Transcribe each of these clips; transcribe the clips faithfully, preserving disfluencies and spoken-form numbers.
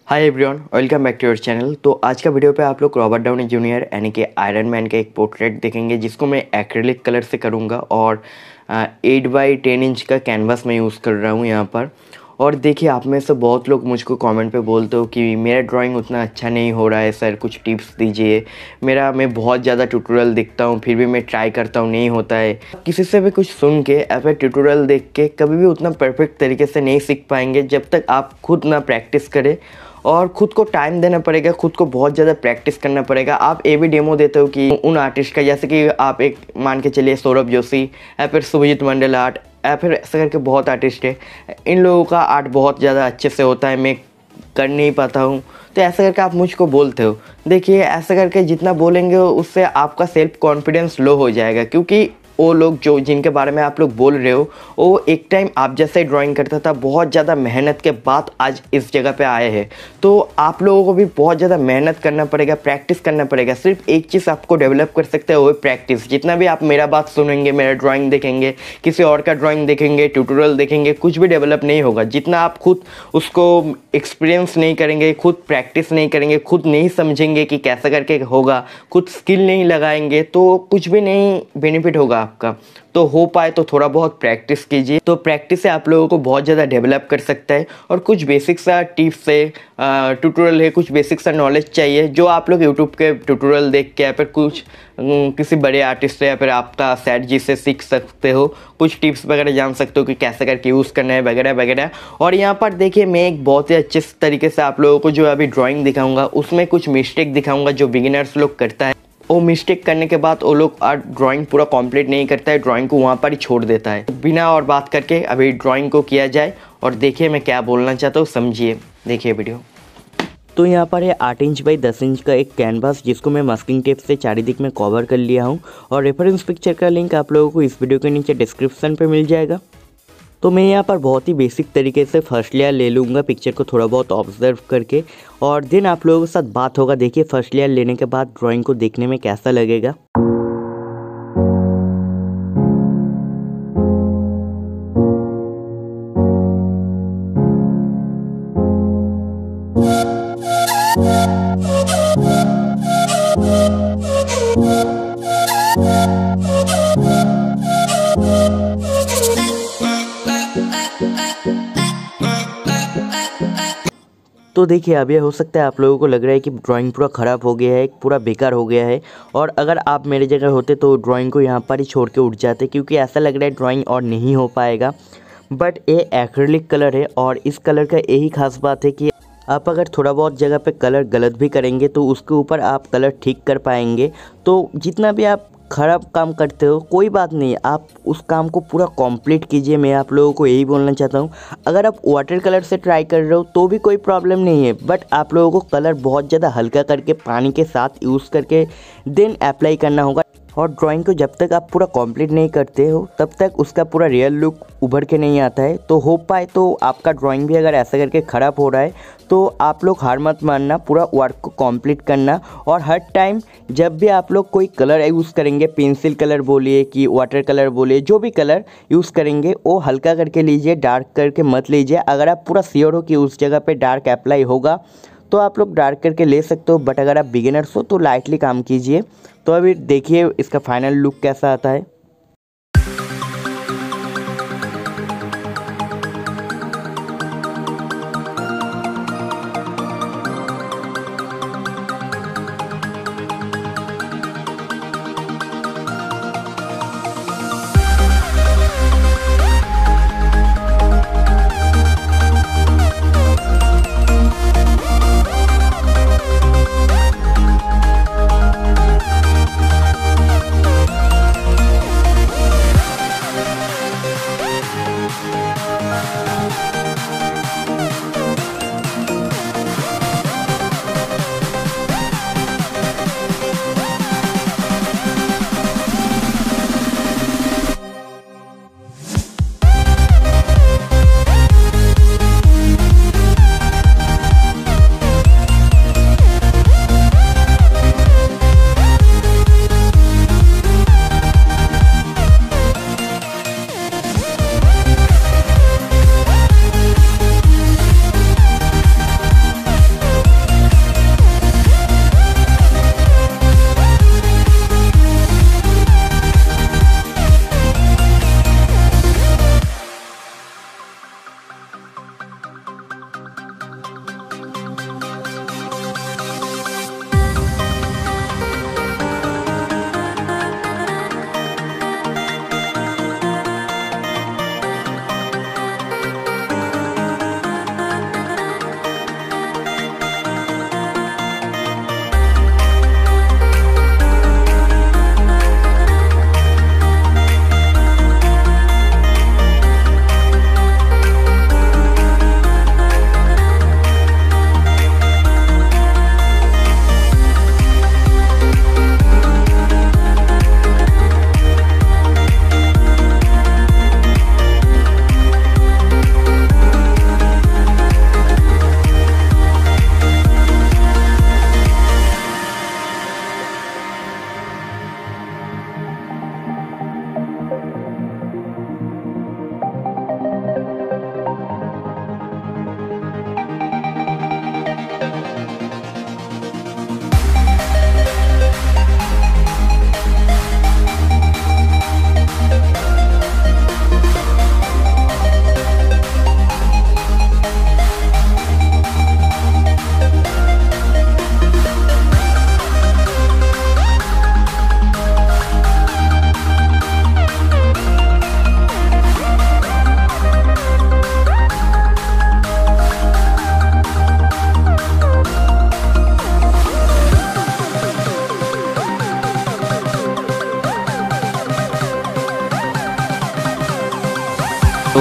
Hi everyone, welcome back to your channel. तो आज का वीडियो पे आप लोग रॉबर्ट डाउनी जूनियर यानी कि आयरन मैन का एक पोर्ट्रेट देखेंगे, जिसको मैं एक्रेलिक कलर से करूँगा और एट बाई टेन इंच का कैनवास में यूज़ कर रहा हूँ यहाँ पर। और देखिए, आप में से बहुत लोग मुझको कमेंट पे बोलते हो कि मेरा ड्राइंग उतना अच्छा नहीं हो रहा है सर, कुछ टिप्स दीजिए। मेरा मैं बहुत ज़्यादा ट्यूटोरियल देखता हूँ, फिर भी मैं ट्राई करता हूँ, नहीं होता है। किसी से भी कुछ सुन के या फिर ट्यूटोरियल देख के कभी भी उतना परफेक्ट तरीके से नहीं सीख पाएंगे जब तक आप खुद ना प्रैक्टिस करें। और ख़ुद को टाइम देना पड़ेगा, खुद को बहुत ज़्यादा प्रैक्टिस करना पड़ेगा। आप ये भी डेमो देते हो कि उन आर्टिस्ट का, जैसे कि आप एक मान के चलिए सौरभ जोशी या फिर शुभजीत मंडल आर्ट या फिर ऐसा करके बहुत आर्टिस्ट है, इन लोगों का आर्ट बहुत ज़्यादा अच्छे से होता है, मैं कर नहीं पाता हूँ। तो ऐसा करके आप मुझको बोलते हो। देखिए, ऐसा करके जितना बोलेंगे उससे आपका सेल्फ कॉन्फिडेंस लो हो जाएगा, क्योंकि वो लोग जो जिनके बारे में आप लोग बोल रहे हो वो एक टाइम आप जैसे ड्राइंग करता था, बहुत ज़्यादा मेहनत के बाद आज इस जगह पे आए हैं। तो आप लोगों को भी बहुत ज़्यादा मेहनत करना पड़ेगा, प्रैक्टिस करना पड़ेगा। सिर्फ एक चीज़ आपको डेवलप कर सकते हैं, वो प्रैक्टिस। जितना भी आप मेरा बात सुनेंगे, मेरा ड्राइंग देखेंगे, किसी और का ड्राइंग देखेंगे, ट्यूटोरियल देखेंगे, कुछ भी डेवलप नहीं होगा। जितना आप खुद उसको एक्सपीरियंस नहीं करेंगे, खुद प्रैक्टिस नहीं करेंगे, खुद नहीं समझेंगे कि कैसा करके होगा, खुद स्किल नहीं लगाएंगे, तो कुछ भी नहीं बेनिफिट होगा आपका। तो हो पाए तो थोड़ा बहुत प्रैक्टिस कीजिए। तो प्रैक्टिस से आप लोगों को बहुत ज़्यादा डेवलप कर सकता है। और कुछ बेसिक सा टिप्स है, ट्यूटोरियल है, कुछ बेसिक सा नॉलेज चाहिए जो आप लोग यूट्यूब के ट्यूटोरियल देख के या फिर कुछ किसी बड़े आर्टिस्ट से या फिर आपका सेट जी से सीख सकते हो। कुछ टिप्स वगैरह जान सकते हो कि कैसे करके यूज़ करना है वगैरह वगैरह। और यहाँ पर देखिए, मैं एक बहुत ही अच्छे तरीके से आप लोगों को जो अभी ड्राइंग दिखाऊंगा उसमें कुछ मिस्टेक दिखाऊंगा जो बिगिनर्स लोग करता है। वो मिस्टेक करने के बाद वो लोग आर्ट ड्राइंग पूरा कंप्लीट नहीं करता है, ड्राइंग को वहाँ पर ही छोड़ देता है। बिना और बात करके अभी ड्राइंग को किया जाए और देखिए मैं क्या बोलना चाहता हूँ, समझिए, देखिए वीडियो। तो यहाँ पर है आठ इंच बाई दस इंच का एक कैनवास, जिसको मैं मास्किंग टेप से चारी दिक में कवर कर लिया हूँ। और रेफरेंस पिक्चर का लिंक आप लोगों को इस वीडियो के नीचे डिस्क्रिप्शन पर मिल जाएगा। तो मैं यहाँ पर बहुत ही बेसिक तरीके से फर्स्ट लेयर ले लूँगा, पिक्चर को थोड़ा बहुत ऑब्जर्व करके, और देन आप लोगों के साथ बात होगा। देखिए, फर्स्ट लेयर लेने के बाद ड्राइंग को देखने में कैसा लगेगा। तो देखिए, अब ये हो सकता है आप लोगों को लग रहा है कि ड्राइंग पूरा ख़राब हो गया है, पूरा बेकार हो गया है। और अगर आप मेरे जगह होते तो ड्राइंग को यहाँ पर ही छोड़ के उठ जाते, क्योंकि ऐसा लग रहा है ड्राइंग और नहीं हो पाएगा। बट ये एक्रेलिक कलर है और इस कलर का यही खास बात है कि आप अगर थोड़ा बहुत जगह पे कलर गलत भी करेंगे तो उसके ऊपर आप कलर ठीक कर पाएंगे। तो जितना भी आप ख़राब काम करते हो, कोई बात नहीं, आप उस काम को पूरा कंप्लीट कीजिए। मैं आप लोगों को यही बोलना चाहता हूँ। अगर आप वाटर कलर से ट्राई कर रहे हो तो भी कोई प्रॉब्लम नहीं है, बट आप लोगों को कलर बहुत ज़्यादा हल्का करके पानी के साथ यूज़ करके देन अप्लाई करना होगा। और ड्राइंग को जब तक आप पूरा कंप्लीट नहीं करते हो तब तक उसका पूरा रियल लुक उभर के नहीं आता है। तो हो पाए तो आपका ड्राइंग भी अगर ऐसा करके ख़राब हो रहा है तो आप लोग हार मत मानना, पूरा वर्क को कंप्लीट करना। और हर टाइम जब भी आप लोग कोई कलर यूज़ करेंगे, पेंसिल कलर बोलिए कि वाटर कलर बोलिए, जो भी कलर यूज़ करेंगे वो हल्का करके लीजिए, डार्क करके मत लीजिए। अगर आप पूरा श्योर हो कि उस जगह पे डार्क अप्लाई होगा तो आप लोग डार्क करके ले सकते हो, बट अगर आप बिगिनर्स हो तो लाइटली काम कीजिए। तो अभी देखिए इसका फाइनल लुक कैसा आता है।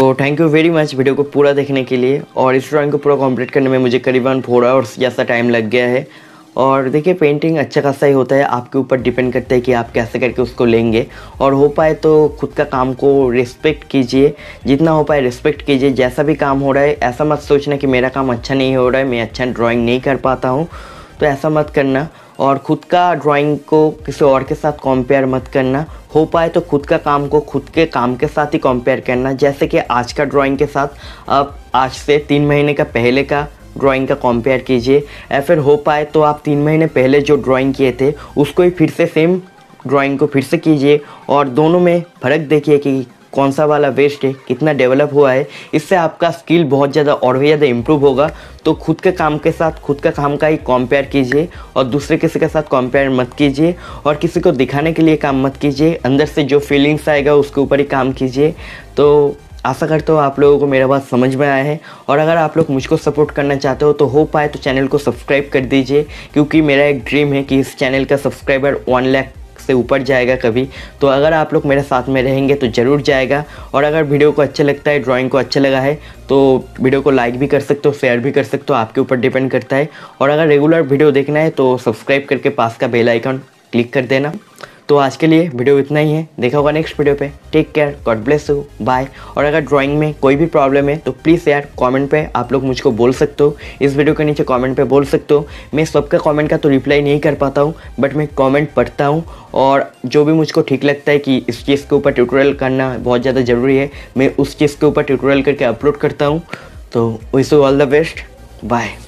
तो thank you very much video को पूरा देखने के लिए। और इस ड्राइंग को पूरा कंप्लीट करने में मुझे करीबन फोर आवर्स जैसा टाइम लग गया है। और देखिए पेंटिंग अच्छा खासा ही होता है, आपके ऊपर डिपेंड करता है कि आप कैसे करके उसको लेंगे। और हो पाए तो खुद का काम को रिस्पेक्ट कीजिए, जितना हो पाए रिस्पेक्ट कीजिए। जैसा भी काम हो रहा है ऐसा मत सोचना कि मेरा काम अच्छा नहीं हो रहा है, मैं अच्छा ड्राइंग नहीं कर पाता हूँ, तो ऐसा मत करना। और ख़ुद का ड्राइंग को किसी और के साथ कंपेयर मत करना। हो पाए तो खुद का काम को खुद के काम के साथ ही कंपेयर करना। जैसे कि आज का ड्राइंग के साथ आप आज से तीन महीने का पहले का ड्राइंग का कंपेयर कीजिए, या फिर हो पाए तो आप तीन महीने पहले जो ड्राइंग किए थे उसको ही फिर से सेम ड्राइंग को फिर से कीजिए। और दोनों में फ़र्क देखिए कि कौन सा वाला बेस्ट है, कितना डेवलप हुआ है। इससे आपका स्किल बहुत ज़्यादा और भी ज़्यादा इम्प्रूव होगा। तो खुद के काम के साथ खुद का काम का ही कंपेयर कीजिए और दूसरे किसी के साथ कंपेयर मत कीजिए। और किसी को दिखाने के लिए काम मत कीजिए, अंदर से जो फीलिंग्स आएगा उसके ऊपर ही काम कीजिए। तो आशा करता हूँ आप लोगों को मेरा बात समझ में आया है। और अगर आप लोग मुझको सपोर्ट करना चाहते हो तो हो पाए तो चैनल को सब्सक्राइब कर दीजिए, क्योंकि मेरा एक ड्रीम है कि इस चैनल का सब्सक्राइबर वन लाख से ऊपर जाएगा कभी। तो अगर आप लोग मेरे साथ में रहेंगे तो ज़रूर जाएगा। और अगर वीडियो को अच्छा लगता है, ड्राइंग को अच्छा लगा है, तो वीडियो को लाइक भी कर सकते हो, शेयर भी कर सकते हो, आपके ऊपर डिपेंड करता है। और अगर रेगुलर वीडियो देखना है तो सब्सक्राइब करके पास का बेल आइकन क्लिक कर देना। तो आज के लिए वीडियो इतना ही है, देखा होगा नेक्स्ट वीडियो पे। Take care, God bless you, bye. और अगर ड्राइंग में कोई भी प्रॉब्लम है तो प्लीज़ यार कमेंट पे आप लोग मुझको बोल सकते हो, इस वीडियो के नीचे कमेंट पे बोल सकते हो। मैं सबका कमेंट का तो रिप्लाई नहीं कर पाता हूँ, बट मैं कमेंट पढ़ता हूँ। और जो भी मुझको ठीक लगता है कि इस चीज़ के ऊपर ट्यूटोरियल करना बहुत ज़्यादा ज़रूरी है, मैं उस चीज़ के ऊपर ट्यूटोरियल करके अपलोड करता हूँ। तो wish you all the best, bye.